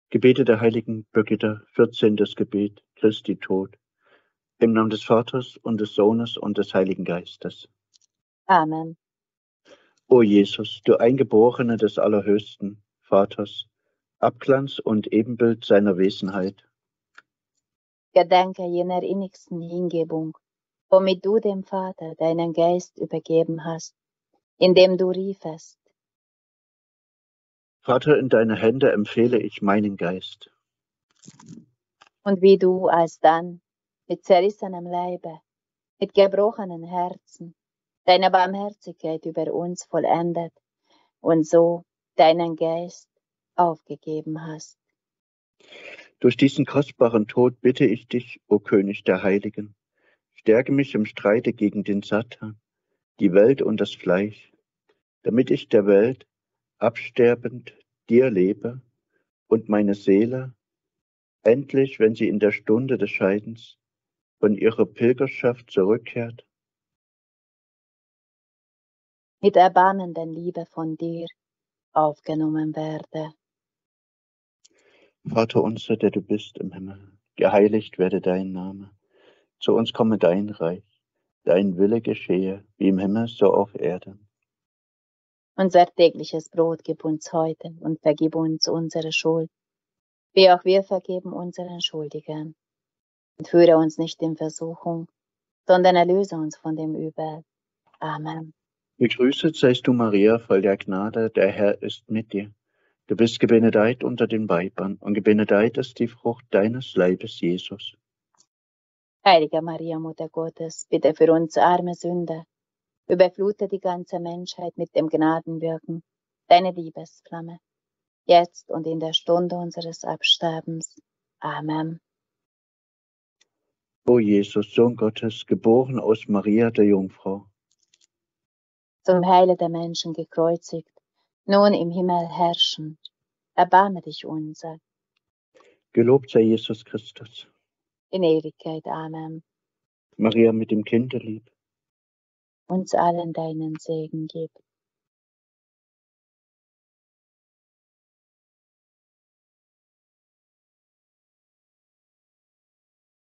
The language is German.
Gebete der heiligen Birgitta, 14. Gebet, Christi Tod. Im Namen des Vaters und des Sohnes und des Heiligen Geistes. Amen. O Jesus, du Eingeborene des allerhöchsten Vaters, Abglanz und Ebenbild seiner Wesenheit. Gedenke jener innigsten Hingebung, womit du dem Vater deinen Geist übergeben hast, indem du riefest: Vater, in deine Hände empfehle ich meinen Geist. Und wie du alsdann mit zerrissenem Leibe, mit gebrochenen Herzen, deine Barmherzigkeit über uns vollendet und so deinen Geist aufgegeben hast. Durch diesen kostbaren Tod bitte ich dich, o König der Heiligen, stärke mich im Streite gegen den Satan, die Welt und das Fleisch, damit ich der Welt absterbend dir lebe und meine Seele endlich, wenn sie in der Stunde des Scheidens von ihrer Pilgerschaft zurückkehrt, Mit erbarmenden Liebe von dir aufgenommen werde. Vater unser, der du bist im Himmel, geheiligt werde dein Name. Zu uns komme dein Reich, dein Wille geschehe, wie im Himmel so auf Erden. Unser tägliches Brot gib uns heute und vergib uns unsere Schuld, wie auch wir vergeben unseren Schuldigen. Und führe uns nicht in Versuchung, sondern erlöse uns von dem Übel. Amen. Gegrüßet seist du, Maria, voll der Gnade, der Herr ist mit dir. Du bist gebenedeit unter den Weibern, und gebenedeit ist die Frucht deines Leibes, Jesus. Heilige Maria, Mutter Gottes, bitte für uns arme Sünder, überflute die ganze Menschheit mit dem Gnadenwirken, deine Liebesflamme, jetzt und in der Stunde unseres Absterbens. Amen. O Jesus, Sohn Gottes, geboren aus Maria der Jungfrau, Zum Heile der Menschen gekreuzigt, nun im Himmel herrschend, erbarme dich unser. gelobt sei Jesus Christus. In Ewigkeit. Amen. Maria mit dem Kinderlieb, Uns allen deinen Segen gib.